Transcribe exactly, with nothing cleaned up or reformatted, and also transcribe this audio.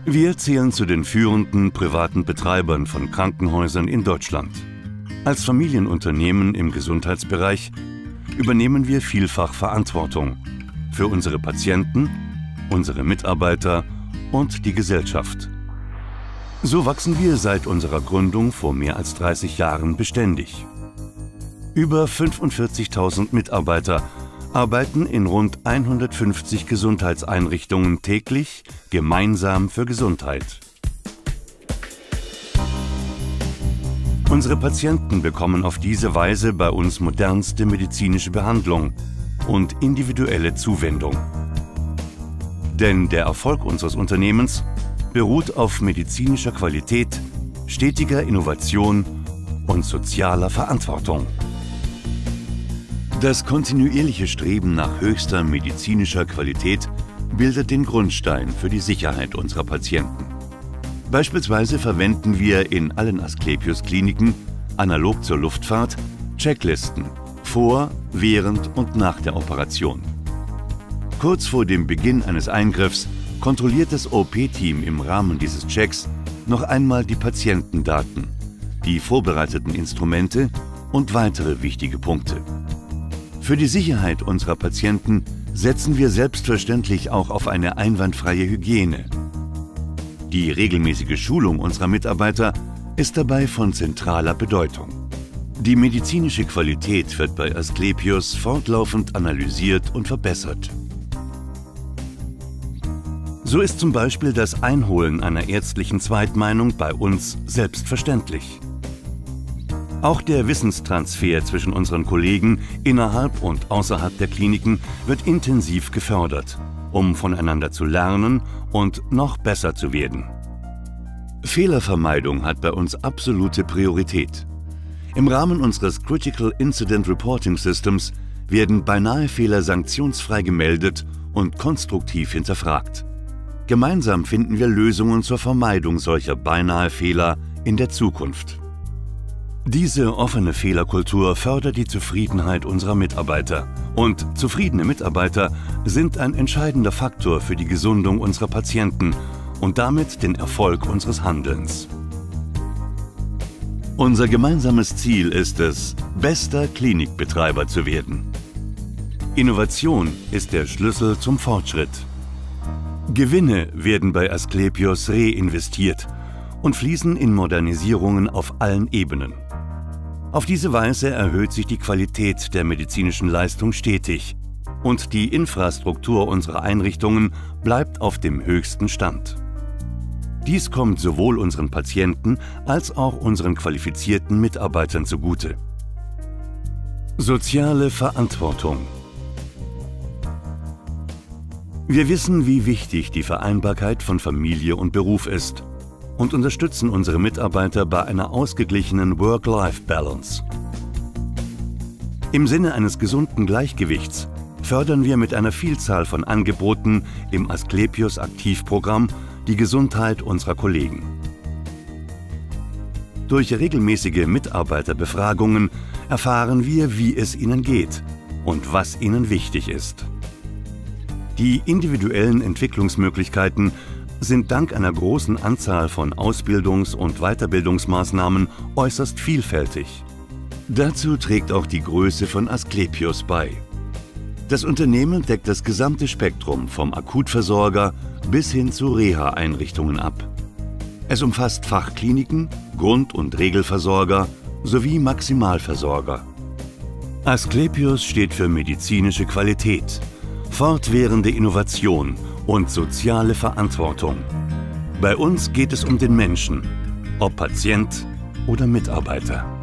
Wir zählen zu den führenden privaten Betreibern von Krankenhäusern in Deutschland. Als Familienunternehmen im Gesundheitsbereich übernehmen wir vielfach Verantwortung für unsere Patienten, unsere Mitarbeiter und die Gesellschaft. So wachsen wir seit unserer Gründung vor mehr als dreißig Jahren beständig. Über fünfundvierzigtausend Mitarbeiter arbeiten in rund hundertfünfzig Gesundheitseinrichtungen täglich gemeinsam für Gesundheit. Unsere Patienten bekommen auf diese Weise bei uns modernste medizinische Behandlung und individuelle Zuwendung. Denn der Erfolg unseres Unternehmens beruht auf medizinischer Qualität, stetiger Innovation und sozialer Verantwortung. Das kontinuierliche Streben nach höchster medizinischer Qualität bildet den Grundstein für die Sicherheit unserer Patienten. Beispielsweise verwenden wir in allen Asklepios-Kliniken, analog zur Luftfahrt, Checklisten vor, während und nach der Operation. Kurz vor dem Beginn eines Eingriffs kontrolliert das O P-Team im Rahmen dieses Checks noch einmal die Patientendaten, die vorbereiteten Instrumente und weitere wichtige Punkte. Für die Sicherheit unserer Patienten setzen wir selbstverständlich auch auf eine einwandfreie Hygiene. Die regelmäßige Schulung unserer Mitarbeiter ist dabei von zentraler Bedeutung. Die medizinische Qualität wird bei Asklepios fortlaufend analysiert und verbessert. So ist zum Beispiel das Einholen einer ärztlichen Zweitmeinung bei uns selbstverständlich. Auch der Wissenstransfer zwischen unseren Kollegen innerhalb und außerhalb der Kliniken wird intensiv gefördert, um voneinander zu lernen und noch besser zu werden. Fehlervermeidung hat bei uns absolute Priorität. Im Rahmen unseres Critical Incident Reporting Systems werden Beinahe-Fehler sanktionsfrei gemeldet und konstruktiv hinterfragt. Gemeinsam finden wir Lösungen zur Vermeidung solcher Beinahe-Fehler in der Zukunft. Diese offene Fehlerkultur fördert die Zufriedenheit unserer Mitarbeiter. Und zufriedene Mitarbeiter sind ein entscheidender Faktor für die Gesundung unserer Patienten und damit den Erfolg unseres Handelns. Unser gemeinsames Ziel ist es, bester Klinikbetreiber zu werden. Innovation ist der Schlüssel zum Fortschritt. Gewinne werden bei Asklepios reinvestiert und fließen in Modernisierungen auf allen Ebenen. Auf diese Weise erhöht sich die Qualität der medizinischen Leistung stetig und die Infrastruktur unserer Einrichtungen bleibt auf dem höchsten Stand. Dies kommt sowohl unseren Patienten als auch unseren qualifizierten Mitarbeitern zugute. Soziale Verantwortung. Wir wissen, wie wichtig die Vereinbarkeit von Familie und Beruf ist und unterstützen unsere Mitarbeiter bei einer ausgeglichenen Work-Life-Balance. Im Sinne eines gesunden Gleichgewichts fördern wir mit einer Vielzahl von Angeboten im Asklepios Aktivprogramm die Gesundheit unserer Kollegen. Durch regelmäßige Mitarbeiterbefragungen erfahren wir, wie es ihnen geht und was ihnen wichtig ist. Die individuellen Entwicklungsmöglichkeiten sind dank einer großen Anzahl von Ausbildungs- und Weiterbildungsmaßnahmen äußerst vielfältig. Dazu trägt auch die Größe von Asklepios bei. Das Unternehmen deckt das gesamte Spektrum vom Akutversorger bis hin zu Reha-Einrichtungen ab. Es umfasst Fachkliniken, Grund- und Regelversorger sowie Maximalversorger. Asklepios steht für medizinische Qualität, fortwährende Innovation und soziale Verantwortung. Bei uns geht es um den Menschen, ob Patient oder Mitarbeiter.